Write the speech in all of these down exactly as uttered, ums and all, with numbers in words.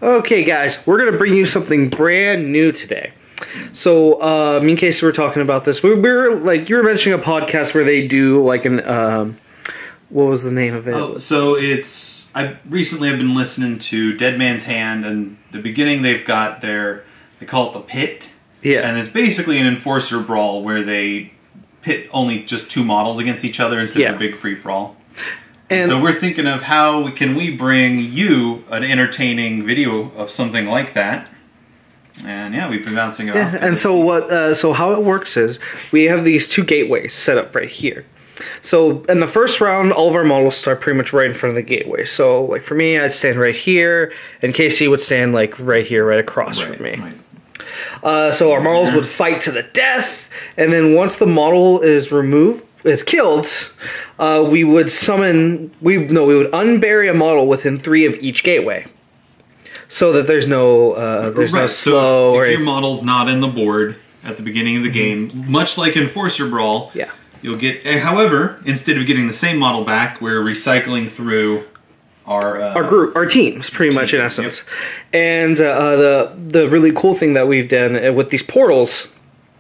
Okay, guys, we're gonna bring you something brand new today. So, uh, me and Casey were talking about this. We, we were like, you were mentioning a podcast where they do like an, um, what was the name of it? Oh, so it's I recently have been listening to Dead Man's Hand, and the beginning they've got their they call it the pit. Yeah, and it's basically an enforcer brawl where they pit only just two models against each other instead yeah. of a big free for all. And so we're thinking of how can we bring you an entertaining video of something like that. And yeah, we've been bouncing it yeah, off. and so what? Uh, so how it works is we have these two gateways set up right here. So in the first round, all of our models start pretty much right in front of the gateway. So like for me, I'd stand right here, and Casey would stand like right here, right across right, from me. Right. Uh, so our models would fight to the death, and then once the model is removed, is killed, uh, we would summon. We no, we would unbury a model within three of each gateway, so that there's no uh, there's right. no so slow if, or if your model's not in the board at the beginning of the game, much like Enforcer Brawl, yeah. You'll get. However, instead of getting the same model back, we're recycling through our uh, our group, our teams, pretty team, much in essence. Yep. And uh, the the really cool thing that we've done with these portals,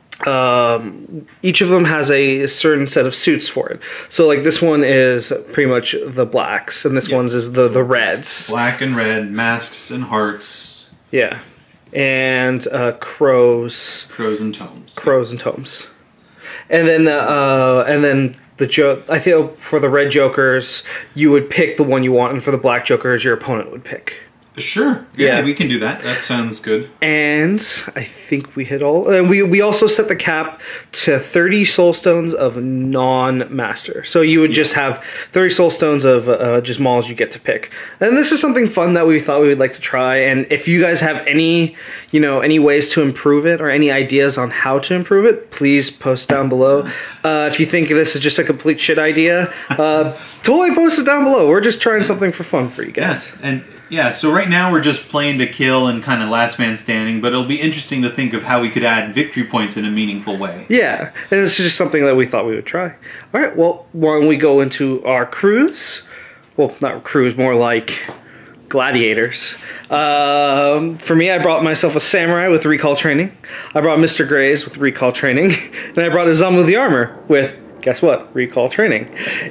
um, each of them has a certain set of suits for it. So like this one is pretty much the blacks, and this Yep. one's is the the reds. Black and red, masks and hearts. Yeah, and uh, crows, crows and tomes. crows and tomes. And then, uh, and then the jo- I think for the red jokers, you would pick the one you want, and for the black jokers, your opponent would pick. Sure. Yeah, Yeah. we can do that. That sounds good. And I think we hit all. And we we also set the cap to thirty soul stones of non-master. So you would Yeah. just have thirty soul stones of uh, just models you get to pick. And this is something fun that we thought we would like to try. And if you guys have any, you know, any ways to improve it or any ideas on how to improve it, please post down below. Uh, if you think this is just a complete shit idea, uh, totally post it down below. We're just trying something for fun for you guys. Yes, and yeah. So right now we're just playing to kill and kind of last man standing, but it'll be interesting to think of how we could add victory points in a meaningful way. Yeah, and it's just something that we thought we would try. All right, well, why don't we go into our crews? Well, not crews, more like gladiators. Um, for me, I brought myself a samurai with recall training. I brought Mister Graves with recall training. And I brought Izamu the armor with, guess what, recall training.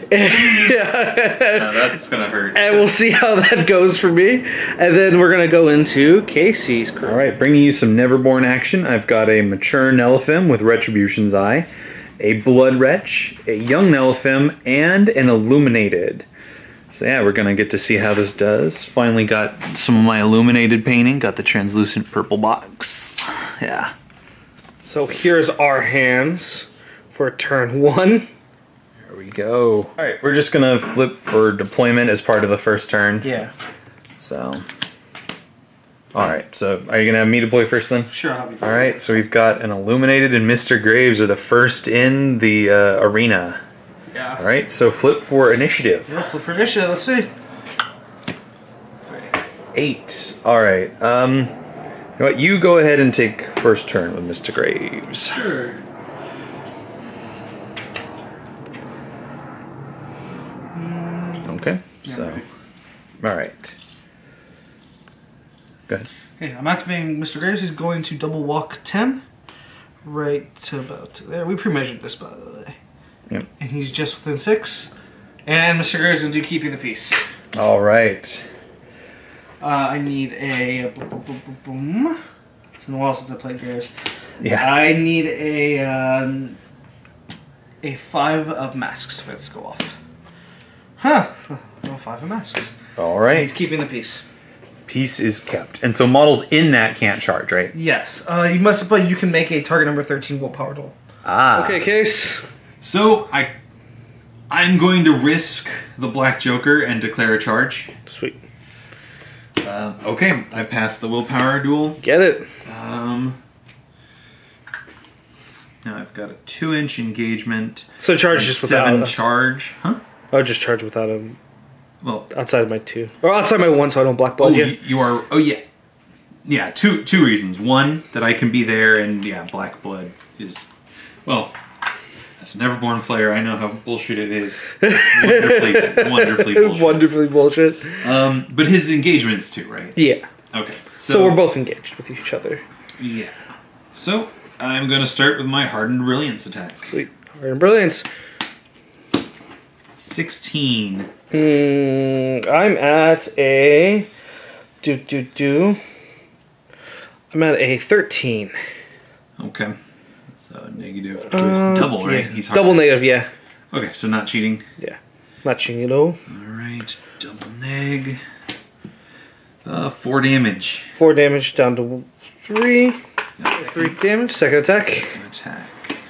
Now that's gonna hurt. And we'll see how that goes for me. And then we're going to go into Casey's crew. All right, bringing you some Neverborn action. I've got a mature Nelaphim with Retribution's Eye, a Blood Wretch, a young Nelaphim, and an Illuminated. So yeah, we're gonna get to see how this does. Finally got some of my Illuminated painting. Got the translucent purple box. Yeah. So here's our hands for turn one. There we go. All right, we're just gonna flip for deployment as part of the first turn. Yeah. So. All right. So are you gonna have me deploy first then? Sure, I'll be All right. So we've got an Illuminated and Mister Graves are the first in the uh, arena. Yeah. All right. So flip for initiative. Yeah, flip for initiative. Let's see. Eight. All right. Um, you know what? You go ahead and take first turn with Mister Graves. Sure. Okay. So, all right. Go ahead. Okay, I'm activating Mister Graves. He's going to double walk ten. Right to about to there. We pre-measured this, by the way. Yep. And he's just within six. And Mister Graves is going to do keeping the peace. All right. Uh, I need a boom, boom, boom, boom, boom. It's been a while since I played Graves. Yeah. I need a um, a five of masks for this to go off. Huh. Oh, five of masks. All right. He's keeping the peace. Peace is kept, and so models in that can't charge, right? Yes. Uh, you must, but you can make a target number thirteen willpower total. Ah. Okay, Case. So I, I'm going to risk the Black Joker and declare a charge. Sweet. Uh, okay, I passed the willpower duel. Get it. Um, now I've got a two-inch engagement. So charge and just seven without. charge, huh? I would just charge without him. Well, Outside of my two. Or outside my one, so I don't block oh, blood you, you. you are. Oh yeah, yeah. Two two reasons. One, that I can be there, and yeah, Black Blood is well. As a Neverborn player, I know how bullshit it is. Wonderfully, wonderfully bullshit. Wonderfully bullshit. Um, but his engagements too, right? Yeah. Okay. So, we're both engaged with each other. Yeah. So I'm going to start with my Hardened Brilliance attack. Sweet. Hardened Brilliance. sixteen. Mm, I'm at a... Do, do, do. I'm at a thirteen. Okay. So negative. It's uh, double, right? Yeah. He's double negative, yeah. Okay, so not cheating. Yeah. Not cheating at all. Alright, double neg. Uh, four damage. Four damage down to three. Okay. Three damage. Second attack. Attack.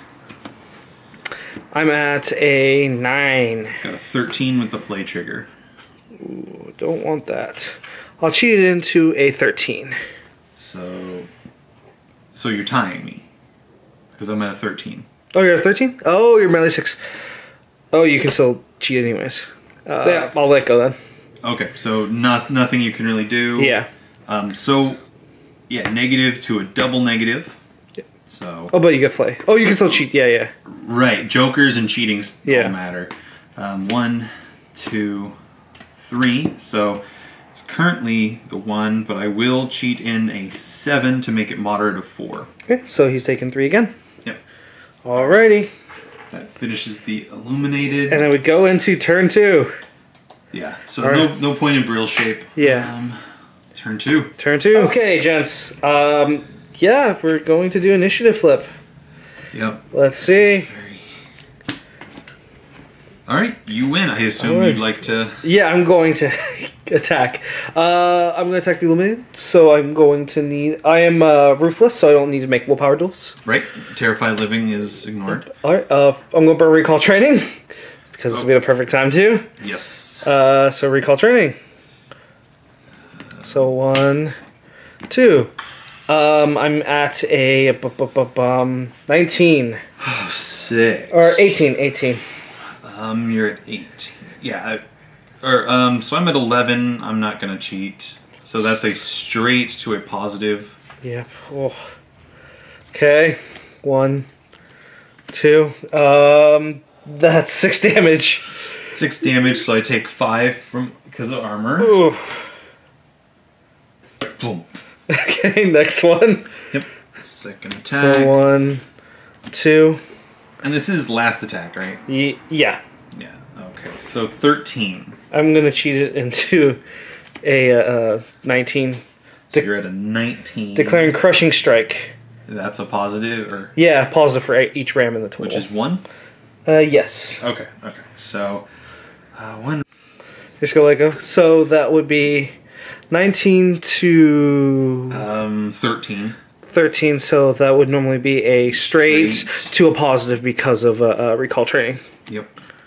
I'm at a nine. Got a thirteen with the flay trigger. Ooh, don't want that. I'll cheat it into a thirteen. So, so you're tying me because I'm at a thirteen. Oh, you're at thirteen? Oh, you're melee six. Oh, you can still cheat anyways. Uh, yeah, I'll let go then. Okay, so not nothing you can really do. Yeah. Um. So, yeah, negative to a double negative. Yeah. So. Oh, but you get flay. Oh, you can still cheat. Yeah, yeah. Right. Jokers and cheating yeah. don't matter. Um. One, two, three. So. It's currently the one, but I will cheat in a seven to make it moderate of four. Okay, so he's taking three again. Yep. Alrighty. That finishes the illuminated. And then we go into turn two. Yeah. So All no right. no point in Brill shape. Yeah. Um, turn two. Turn two. Okay, gents. Um, yeah, we're going to do initiative flip. Yep. Let's see. Very... All right, you win. I assume right. you'd like to. Yeah, I'm going to attack. Uh, I'm going to attack the illuminated. So I'm going to need. I am uh, ruthless, so I don't need to make willpower duels. Right. Terrified living is ignored. All right. Uh, I'm going to burn recall training because this will be the perfect time too. Yes. Uh, so recall training. So one, two. Um, I'm at a bu- bu- bu- bum nineteen. Oh, six. Or eighteen. eighteen. Um, you're at eighteen. Yeah. I, or um, so I'm at eleven. I'm not gonna cheat. So that's a straight to a positive. Yeah. Oh. Okay. One, two. Um, that's six damage. Six damage. So I take five from because of armor. Oof. Boom. Okay. Next one. Yep. Second attack. So one, two. And this is last attack, right? Y- yeah. Yeah. Okay. So thirteen. I'm gonna cheat it into a uh, nineteen. So you're at a nineteen. Declaring crushing strike. That's a positive, or Yeah, positive for each ram in the total. which is one. Uh, yes. Okay. Okay. So uh, one. Just go like go. So that would be nineteen to Um, thirteen. thirteen. So that would normally be a straight, Straight. to a positive because of uh, uh, recall training, Yep.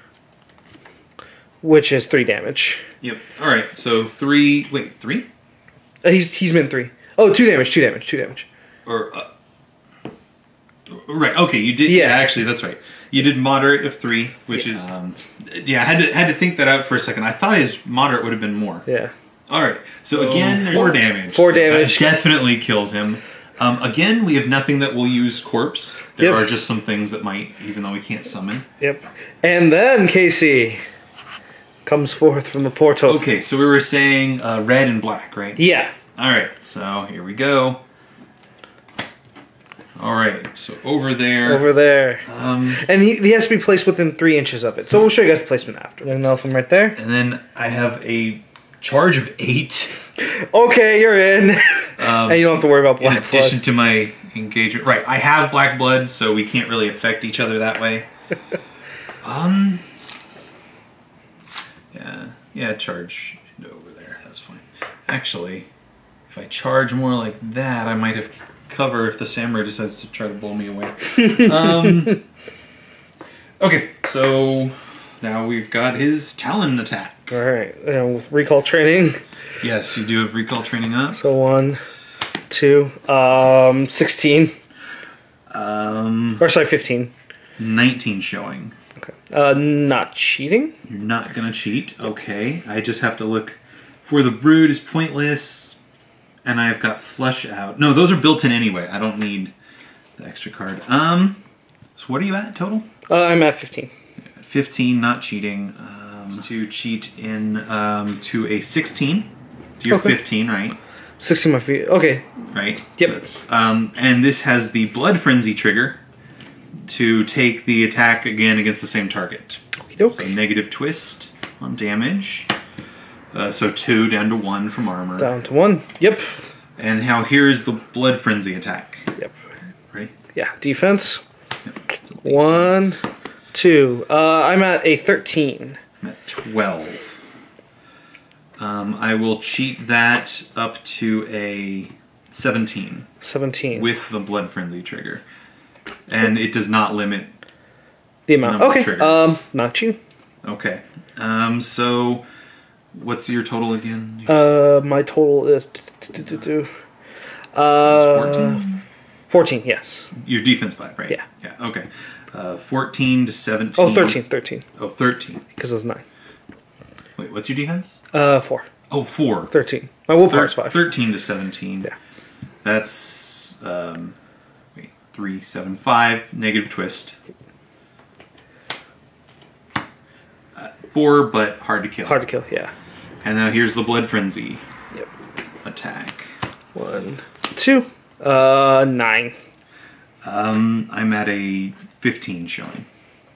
which is three damage. Yep. All right. So three. Wait, three? Uh, he's he's been three. Oh, two damage. Two damage. Two damage. Or uh, right. Okay. You did. Yeah. Yeah. Actually, that's right. You did moderate of three, which Yeah. is um, yeah. I had to had to think that out for a second. I thought his moderate would have been more. Yeah. All right. So again, four damage. Four So that damage. definitely kills him. Um, again, we have nothing that will use corpse. There Yep. are just some things that might, even though we can't summon. Yep. And then Casey comes forth from the portal. Okay, so we were saying uh, red and black, right? Yeah. All right, so here we go. All right, so over there. Over there. Um, And he, he has to be placed within three inches of it. So we'll show you guys the placement after. There's an elephant right there. and then I have a charge of eight. Okay, you're in. Um, and you don't have to worry about in black addition blood. to my engagement. Right, I have black blood, so we can't really affect each other that way. um. Yeah, yeah, charge into over there. That's fine. Actually, if I charge more like that, I might have cover if the samurai decides to try to blow me away. um. Okay, so now we've got his talon attack. All right. And with recall training. Yes, you do have recall training up. So one, two, um, sixteen. Um, Or sorry, fifteen. nineteen showing. Okay. Uh, not cheating. You're not gonna cheat. Okay, I just have to look for the brood is pointless, and I've got flush out. No, those are built in anyway. I don't need the extra card. Um, so what are you at total? Uh, I'm at fifteen. fifteen, not cheating. Um, to cheat in um, to a sixteen. So you're Okay. fifteen, right? sixteen my feet. Okay. Right? Yep. That's, um, and this has the Blood Frenzy trigger to take the attack again against the same target. Okey-doke. So negative twist on damage. Uh, so two down to one from armor. Down to one. Yep. And now here's the Blood Frenzy attack. Yep. Right? Yeah. Defense. Yep. Still One, defense. two. Uh, I'm at a thirteen. I'm at twelve. Um, I will cheat that up to a seventeen Seventeen. with the Blood Frenzy trigger. And it does not limit. the amount. number of Okay. triggers. Um, not you. Okay. Um, so what's your total again? Uh, my total is uh fourteen? fourteen. Yes. Your defense five, right? Yeah. Yeah, okay. Uh, fourteen to seventeen. Oh, thirteen. Thirteen. Oh, thirteen. Because it was nine. Wait, what's your defense? Uh, four. Oh, four. Thirteen. My willpower is Thir- five. thirteen to seventeen. Yeah. That's, um, wait, three, seven, five, negative twist. Uh, four, but hard to kill. Hard to kill. Yeah. And now here's the Blood Frenzy Yep. attack. One, two, uh, nine. Um, I'm at a fifteen showing.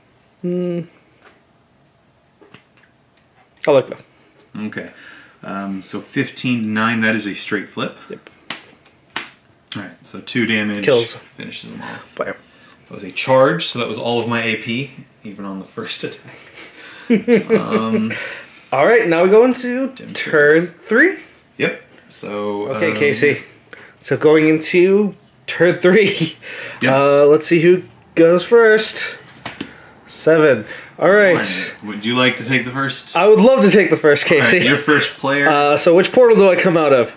I like that. Okay. Um, so fifteen to nine, that is a straight flip. Yep. Alright, so two damage. Kills. Finishes them off. Bam. That was a charge, so that was all of my A P, even on the first attack. um, All right. Now we go into turn three. yep. So. Okay, um, Casey. So going into turn three. Yep. Uh, let's see who goes first. Seven. All right. one. Would you like to take the first? I would love to take the first, Alright, Casey. your first player. Uh, so which portal do I come out of?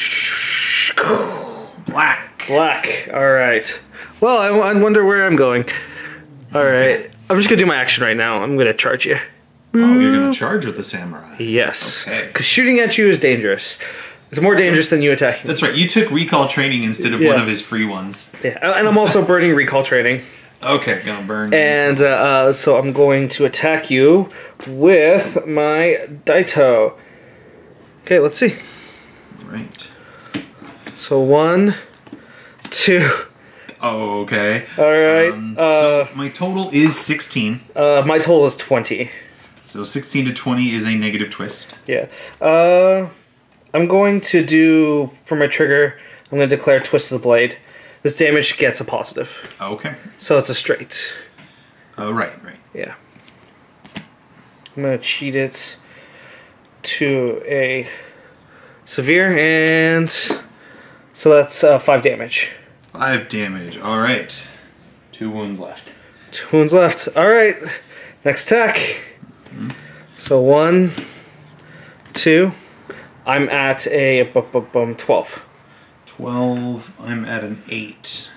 Black. Black. All right. Well, I, I wonder where I'm going. All right. I'm just gonna do my action right now. I'm gonna charge you. Oh, you're gonna charge with the samurai. Yes. Okay. Because shooting at you is dangerous. It's more dangerous than you attacking. That's right. You took recall training instead of Yeah. one of his free ones. Yeah. And I'm also burning recall training. Okay, gonna burn. And uh, uh, so I'm going to attack you with my Daito. Okay, let's see. Right. So one, two. Oh, okay. All right. Um, uh, so my total is sixteen. uh, my total is twenty. So sixteen to twenty is a negative twist. Yeah. Uh, I'm going to do, for my trigger, I'm going to declare Twist of the Blade. This damage gets a positive. Okay. So it's a straight. Oh, right, right. Yeah. I'm going to cheat it to a severe, and so that's uh, five damage. Five damage. All right. Two wounds left. Two wounds left. All right. Next attack. Mm-hmm. So one, two. I'm at a bu- bu- bum twelve. Twelve. I'm at an eight.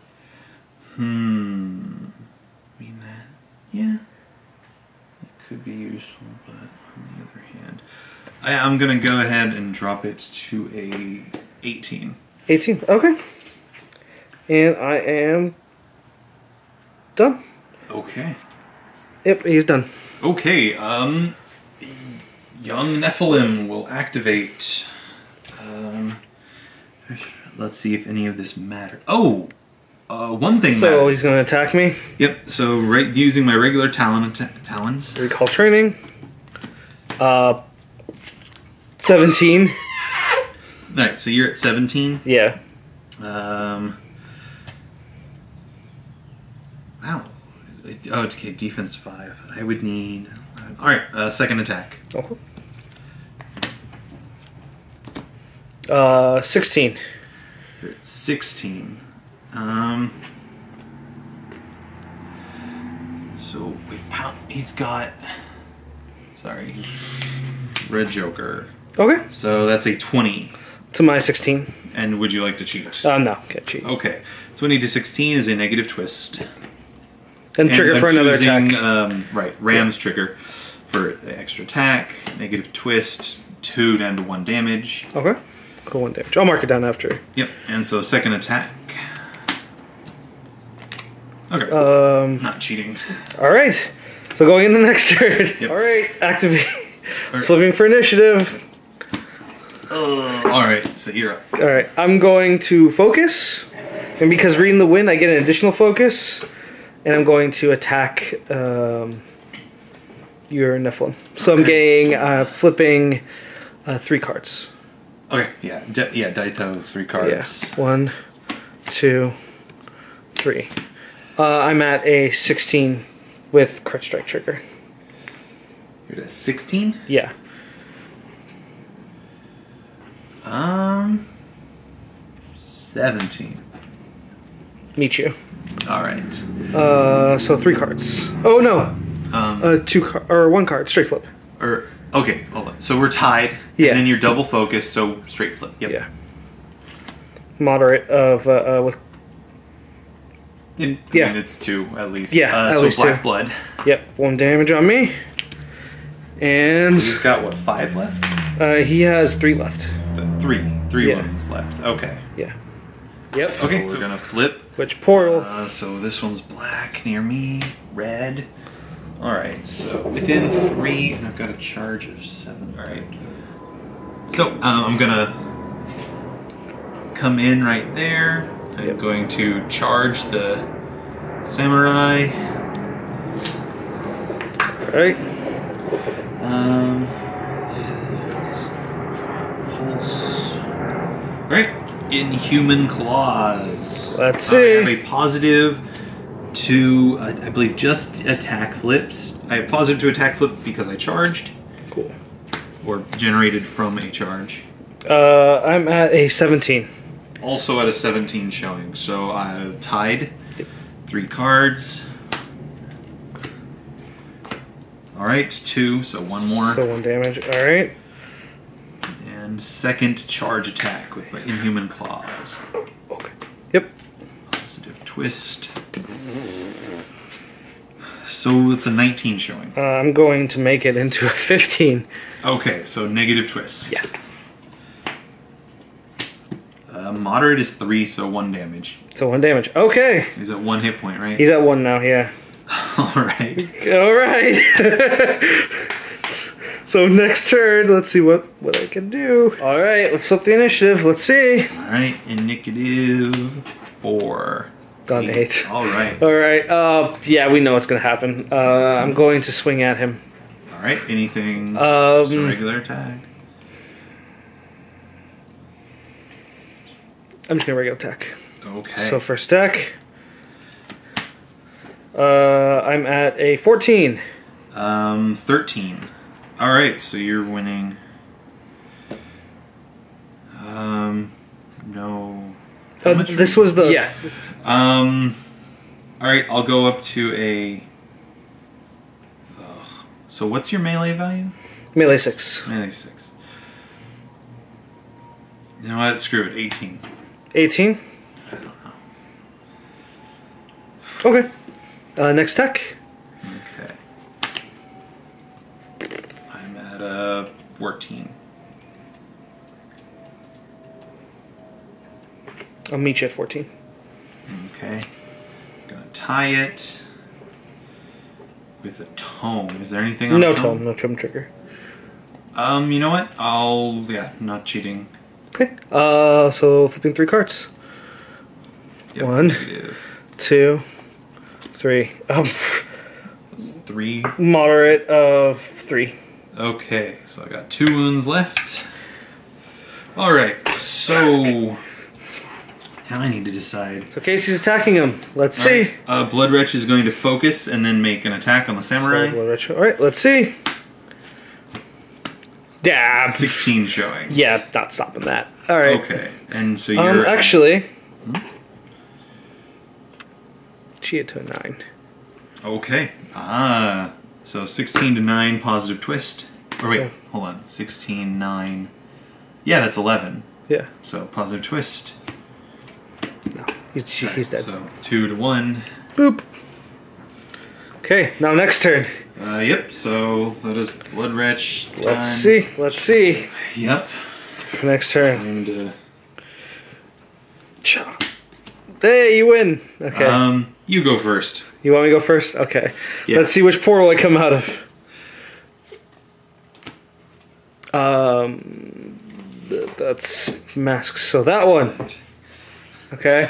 Hmm. I mean that. Yeah. It could be useful, but on the other hand, I, I'm gonna go ahead and drop it to a eighteen. eighteen. Okay. And I am done. Okay. Yep, he's done. Okay, um, young Nephilim will activate. Um, let's see if any of this matters. Oh, uh, one thing So matters. he's going to attack me. Yep. So right, using my regular talon atta- talons. Recall training. Uh, seventeen. All right. So you're at seventeen. Yeah. Um. Wow. Oh, okay. Defense five. I would need. All right. Uh, second attack. Okay. Uh, sixteen. You're at sixteen. Um. So wait, how he's got. Sorry. Red Joker. Okay. So that's a twenty. To my sixteen. And would you like to cheat? Uh, no, can't cheat. Okay. twenty to sixteen is a negative twist. And trigger I'm for another choosing, attack. Um, right, Ram's trigger for the extra attack, negative twist, two down to one damage. Okay. Cool, one damage. I'll mark it down after. Yep, and so second attack. Okay, Um. not cheating. All right. So going in the next turn. Yep. All right. Activate. Alright. Flipping for initiative. Uh, all right, so you're up. All right, I'm going to focus, and because reading the wind, I get an additional focus, and I'm going to attack um, your Nephilim. So I'm getting uh, flipping uh, three cards. Okay, yeah, D yeah, Daito, three cards. Yeah, one, two, three. Uh, I'm at a sixteen with crit strike trigger. You're at sixteen. Yeah. Um, seventeen. Meet you. All right. Uh, so three cards. Oh no, Um, uh, two car or one card. Straight flip. or okay, hold on. So we're tied. Yeah. And then you're double focused, so straight flip. Yep. Yeah. Moderate of uh, uh with. In, Yeah. I mean, it's two at least. Yeah, Uh, at so least black two. blood. Yep, one damage on me. And He's got what, five left? uh, he has three left. Th- Three. Three Yeah. ones left. Okay. Yeah. Yep. Okay, So so we're we're gonna flip. Which portal? Uh, so this one's black near me, red. All right, so within three, and I've got a charge of seven. All right. So um, I'm gonna come in right there. I'm Yep. going to charge the samurai. All right. Um, pulse. All right, Inhuman Claws. Let's Uh, I see. have a positive to, uh, I believe, just attack flips. I have positive to attack flip because I charged, Cool. or generated from a charge. Uh, I'm at a seventeen. Also at a seventeen showing, so I've tied. Three cards. All right, two, so one more. So one damage. All right. And second charge attack with my Inhuman Claws. Okay. Yep. Positive twist. So it's a nineteen showing. Uh, I'm going to make it into a fifteen. Okay, so negative twist. Yeah. Uh, moderate is three, so one damage. So one damage. Okay. He's at one hit point, right? He's at one now. Yeah. All right. All right. So next turn, let's see what what I can do. All right, let's flip the initiative. Let's see. All right. Indicative four. Done eight. All right. All right. Uh, yeah, we know what's gonna happen. Uh, I'm going to swing at him. All right. Anything? Um, just a regular attack. I'm just gonna regular attack. Okay. So first attack. Uh, I'm at a fourteen. Um, thirteen. All right, so you're winning. Um, no. How Uh, much this were- was the yeah. Um, all right, I'll go up to a. Ugh. So what's your melee value? Melee six. Melee six. You know what? Screw it. eighteen. eighteen. I don't know. Okay. Uh, next attack. Okay. I'm at a fourteen. I'll meet you at fourteen. Okay. Gonna tie it with a tome. Is there anything on No a tome, no tome trigger. Um, you know what? I'll yeah, not cheating. Okay. Uh, so flipping three cards. Yep, One. negative. Two, three. Um, That's three. moderate of three. Okay, so I got two wounds left. All right, so now I need to decide. So Casey's attacking him. Let's All see. right, uh, Blood Wretch is going to focus and then make an attack on the samurai. All right, let's see. Yeah. sixteen showing. Yeah, not stopping that. All right. Okay, and so you're Um, actually, she hit to a nine. Okay. Ah, so sixteen to nine, positive twist. Or wait, Yeah. hold on. sixteen, nine. Yeah, that's eleven. Yeah. So positive twist. No, he's she, he's dead. So two to one. Boop. Okay, now next turn. Uh, yep. So that is Blood Wretch. Let's time. see. Let's see. Yep. Next turn. And uh, Cha. There, you win. Okay. um, you go first. You want me to go first? Okay. Yeah. Let's see which portal I come out of. Um, th- that's masks. So that one. Okay.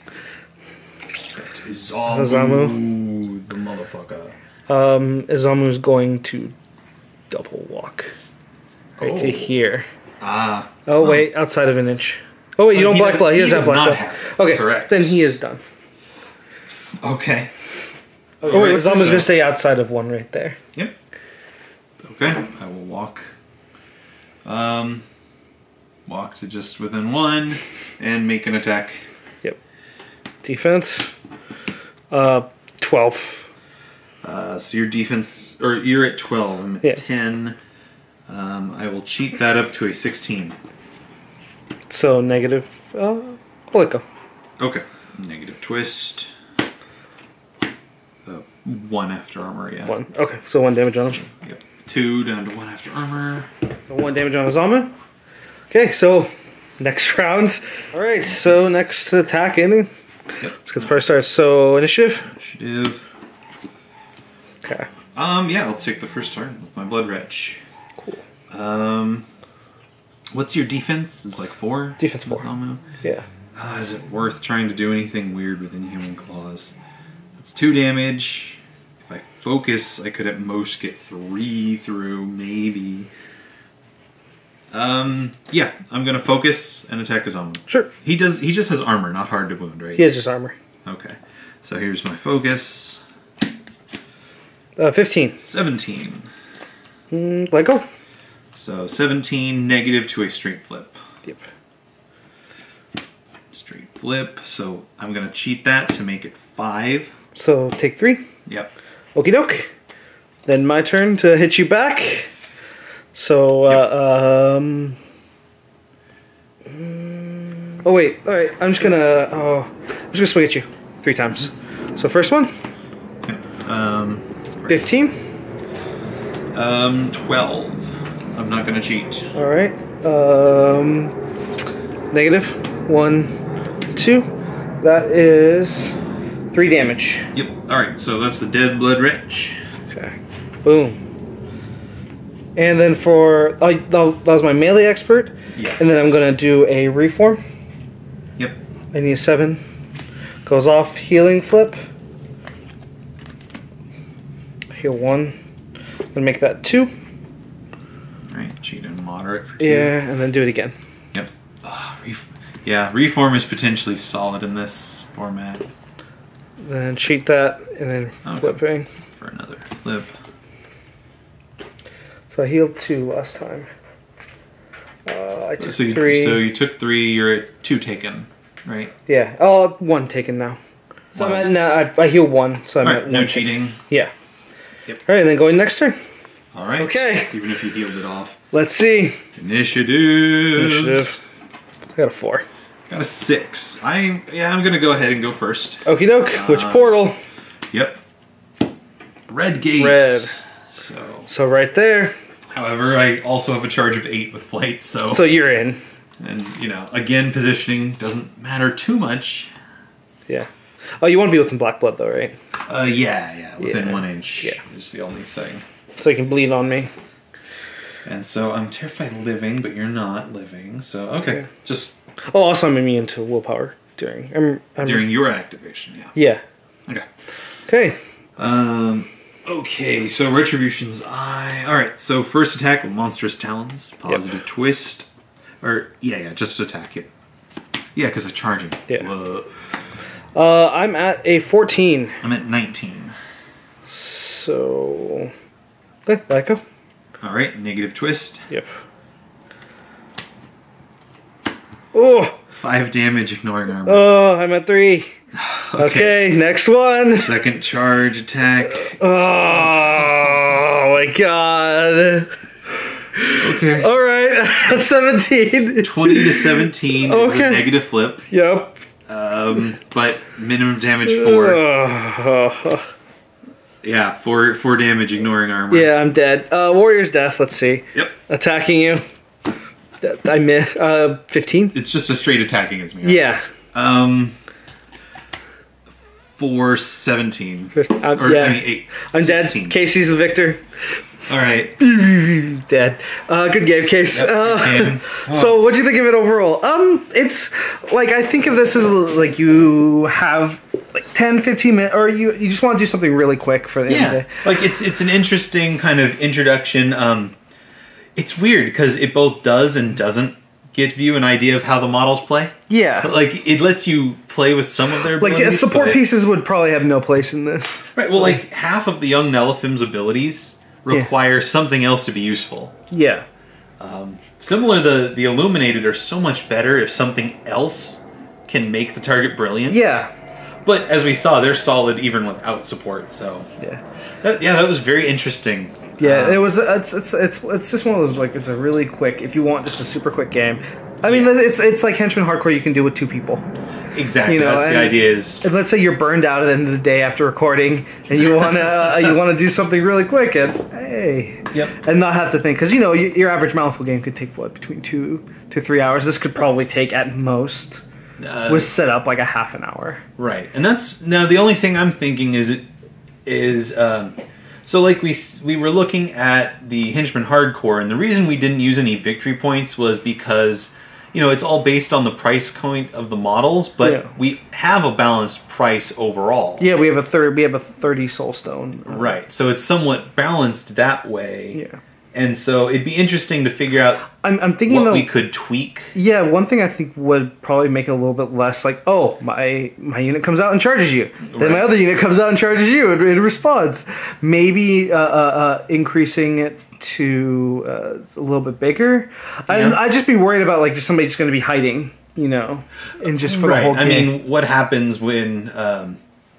Izamu, Izamu. the motherfucker. Um, Izamu's going to double walk right to Oh. here. Ah. Oh wait, outside of an inch. Oh wait, you Oh, don't he black does- blood. He, he doesn't does have black not blood. have it. Okay, Correct. then he is done. Okay. Oh wait, Alright, Izamu's so- gonna stay outside of one right there. Yep. Okay, I will walk. Um, walk to just within one and make an attack. Yep. Defense. Uh, twelve. Uh, so your defense, or you're at twelve. I'm at Yeah. ten. Um, I will cheat that up to a sixteen. So negative. Uh, I'll let go. Okay. Negative twist. Uh, one after armor, yeah. One. Okay, so one damage on him. Yep. Two down to one after armor. So one damage on Izamu. Okay, so next round. All right, so next attack in. Yep. Let's get the first start. So initiative. Initiative. Okay. Um, yeah, I'll take the first turn with my blood wretch. Cool. Um, what's your defense? It's like four? Defense four. Izamu? Yeah. Uh, is it worth trying to do anything weird with Inhuman Claws? It's two damage. If I focus, I could at most get three through, maybe. Um, yeah, I'm gonna focus and attack Izamu. Sure. He does. He just has armor, not hard to wound, right? He has just armor. Okay. So here's my focus. Uh, fifteen. seventeen. Mm, let go. So seventeen negative to a straight flip. Yep. Straight flip. So I'm gonna cheat that to make it five. So take three. Yep. Okie doke. Then my turn to hit you back. So, uh, um. mm, Oh, wait. Alright, I'm just gonna. Oh, I'm just gonna swing at you three times. So, first one, Um, fifteen. um, twelve. I'm not gonna cheat. Alright. Um. Negative. One, two. That is three damage. Yep. All right. So that's the dead blood wretch. Okay. Boom. And then for. Oh, that was my melee expert. Yes. And then I'm gonna do a reform. Yep. I need a seven. Goes off, healing flip. Heal one. Gonna make that two. All right. Cheat and moderate. for two. Yeah, and then do it again. Yep. Ah, ref- yeah. Reform is potentially solid in this format. Then cheat that, and then Okay. flipping. For another flip. So I healed two last time. Uh, I took So you, three. so you took three. You're at two taken, right? Yeah. Oh, one taken now. So Wow. I'm at, no, I, I heal one, so I'm All at right. No one taken. cheating. Yeah. Yep. All right, then going next turn. All right. Okay. Even if you healed it off. Let's see. Initiative. Initiative. I got a four. Got a six. I yeah. I'm gonna go ahead and go first. Okie doke. Which Uh, portal? Yep. Red gate. Red. So, So right there. however, I also have a charge of eight with flight. So, So you're in. and you know, again, positioning doesn't matter too much. Yeah. Oh, you want to be within black blood though, right? Uh, yeah, yeah. Within Yeah. one inch Yeah. is the only thing. So you can bleed on me. And so I'm terrified living, but you're not living. So okay, Yeah. just Oh, also I'm immune to willpower during. I'm, I'm, during your activation. Yeah. Yeah. Okay. Okay. Um. Okay, so Retribution's Eye. Alright, so first attack with Monstrous Talons. Positive twist. Or, yeah, yeah, just attack it. Yeah, because I'm charging. Yeah. Uh, Uh, I'm at a fourteen. I'm at nineteen. So. Okay, let go. Alright, negative twist. Yep. Oh. Five damage, ignoring armor. Oh, I'm at three. Okay, next one. Second charge attack. Oh my god. Okay. All right, seventeen. twenty to seventeen is Okay. a negative flip. Yep. Um, but minimum damage four. Oh. Yeah, four four damage, ignoring armor. Yeah, I'm dead. Uh, Warrior's Death, let's see. Yep. Attacking you. I miss. Uh, fifteen? It's just a straight attacking as me. Yeah. Um, for seventeen. Uh, or, yeah. I mean, eight. I'm sixteen. dead. Casey's the victor. All right. Dead. Uh, good game, Case. Yep, uh, good game. Oh. So, what'd you think of it overall? Um, it's like I think of this as like you have like ten, fifteen minutes, or you you just want to do something really quick for the end of the Yeah, day. like it's it's an interesting kind of introduction. Um, it's weird because it both does and doesn't give you an idea of how the models play. Yeah. But, like it lets you play with some of their Like abilities. yeah, support but- pieces would probably have no place in this. Right. Well, like half of the young Nelithim's abilities require something else to be useful. Yeah. Similar, the the illuminated are so much better if something else can make the target brilliant. Yeah. But as we saw, they're solid even without support. So Yeah. that, yeah, that was very interesting. Yeah, Um, it was. It's, it's it's it's just one of those like it's a really quick. If you want just a super quick game, I mean it's it's like Henchman Hardcore you can do with two people. exactly. you know, That's the and- idea. Is If let's say you're burned out at the end of the day after recording, and you wanna uh, you wanna do something really quick, and hey, Yep. and not have to think because you know y- your average mouthful game could take what between two to three hours. This could probably take at most uh, with setup like a half an hour. right, and that's now the only thing I'm thinking is it is um, so like we s- we were looking at the Henchman Hardcore, and the reason we didn't use any victory points was because you know it's all based on the price point of the models, but Yeah. we have a balanced price overall. Yeah, we have a third. We have a thirty soul stone. uh, Right, so it's somewhat balanced that way. Yeah. And so it'd be interesting to figure out I'm I'm thinking what though. we could tweak. Yeah, one thing I think would probably make it a little bit less like, oh, my my unit comes out and charges you. Then my Right. other unit comes out and charges you in, in response. Maybe uh, uh, uh, increasing it to uh, a little bit bigger. Yeah. I, I'd just be worried about like just somebody just going to be hiding, you know, and just for Right. the whole I game. mean, what happens when, um,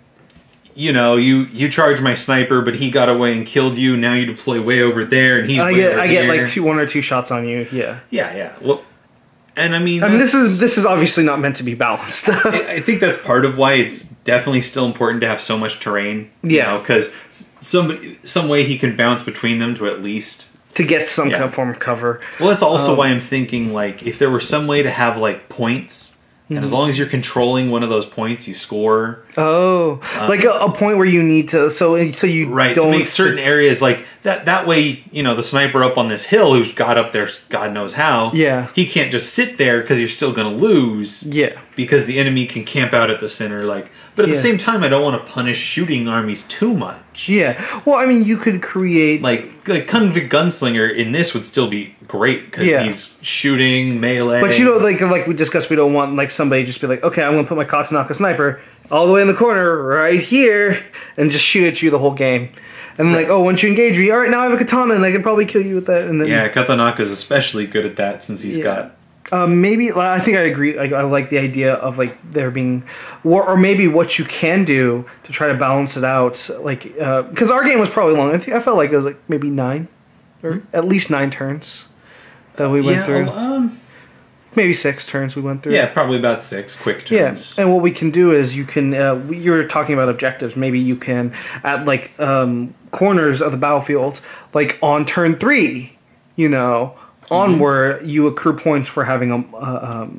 you know, you you charge my sniper, but he got away and killed you. Now you deploy way over there, and he's I way get over I get here. like two, one or two shots on you. Yeah. Yeah, yeah. Well, and I mean, I mean, this that's- is this is obviously not meant to be balanced. I I think that's part of why it's definitely still important to have so much terrain. Yeah. because some some way he can bounce between them to at least. to get some Yeah. kind of form of cover. Well, that's also Um, why I'm thinking like if there were some way to have like points, and Mm-hmm. as long as you're controlling one of those points, you score. Oh, like a, a point where you need to so so you Uh, Right, don't to make certain areas like that. That way, you know, the sniper up on this hill who's got up there, God knows how. Yeah. he can't just sit there because you're still going to lose. Yeah. because the enemy can camp out at the center. Like, but at Yeah. the same time, I don't want to punish shooting armies too much. Yeah. Well, I mean, you could create Like, like Convict Gunslinger in this would still be great because Yeah. he's shooting melee. but you know, like like we discussed, we don't want like somebody just be like, okay, I'm gonna put my Katsunaka sniper all the way in the corner right here and just shoot at you the whole game, and then like, oh, once you engage me, all right, now I have a katana and I can probably kill you with that, and then yeah, Katanaka's especially good at that since he's Yeah. got. Um, maybe I think I agree. I, I like the idea of like there being, or, or maybe what you can do to try to balance it out. Like because our game was probably long. I think I felt like it was like maybe nine, or at least nine turns that we went Yeah, through. um, Maybe six turns we went through. yeah, probably about six quick Yeah, turns. and what we can do is you can. Uh, we- you were talking about objectives. Maybe you can at like um, corners of the battlefield, like on turn three, you know, onward, you accrue points for having a uh, um,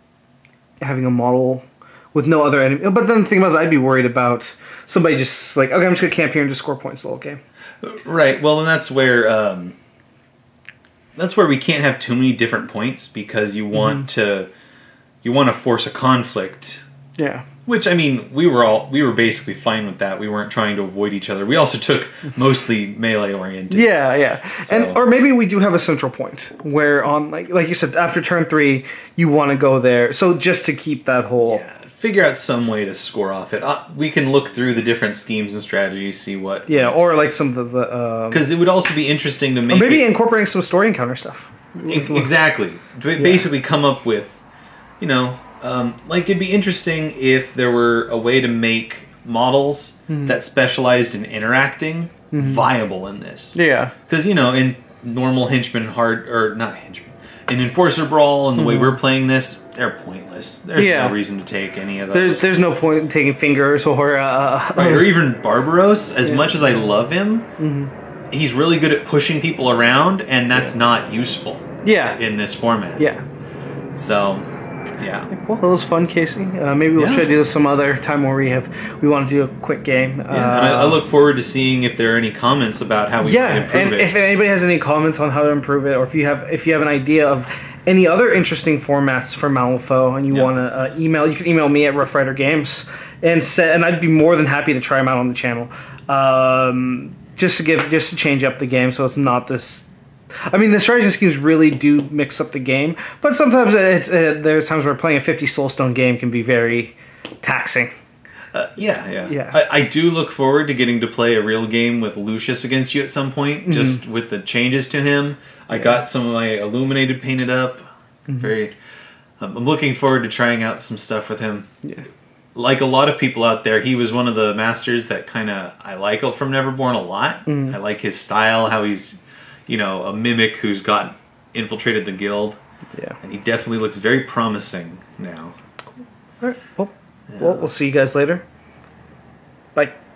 having a model with no other enemy. But then the thing about it is, I'd be worried about somebody just like, okay, I'm just gonna camp here and just score points the whole game. Right. Well, and that's where um, that's where we can't have too many different points because you want to you want to force a conflict. Yeah. Which I mean, we were all we were basically fine with that. We weren't trying to avoid each other. We also took mostly melee oriented. Yeah, yeah, So- and or maybe we do have a central point where on like like you said after turn three you want to go there. So just to keep that whole Yeah, figure out some way to score off it. Uh, we can look through the different schemes and strategies, see what. yeah, or like some of the um, because it would also be interesting to or make maybe it- incorporating some story encounter stuff. E- exactly. To basically come up with, you know, um, like it'd be interesting if there were a way to make models that specialized in interacting viable in this. Yeah, Because, you know, in normal henchman hard, or not henchman, in Enforcer Brawl and the way we're playing this, they're pointless. There's Yeah. no reason to take any of there's those. there's no point in taking fingers or uh, Right, or even Barbaros, as much as I love him, he's really good at pushing people around, and that's not useful yeah, in this format. yeah. So, Yeah. Well, that was fun, Casey. Uh, maybe we'll Yeah. try to do this some other time where we have we want to do a quick game. Yeah, and I, I Uh, look forward to seeing if there are any comments about how we yeah, can improve and it. if anybody has any comments on how to improve it, or if you have if you have an idea of any other interesting formats for Malifaux and you Yeah. want to uh, email, you can email me at Rough Rider Games, and say, and I'd be more than happy to try them out on the channel, um, just to give just to change up the game so it's not this. I mean, the strategy schemes really do mix up the game, but sometimes it's uh, there's times where playing a fifty Soulstone game can be very taxing. Uh, yeah, yeah. Yeah. I, I do look forward to getting to play a real game with Lucius against you at some point, Mm-hmm. just with the changes to him. I got some of my Illuminated painted up. Mm-hmm. Very. Um, I'm looking forward to trying out some stuff with him. Yeah. Like a lot of people out there, he was one of the masters that kind of I like from Neverborn a lot. Mm-hmm. I like his style, how he's, you know, a mimic who's got infiltrated the guild, Yeah. and he definitely looks very promising now. All right. Well, well, we'll see you guys later. Bye.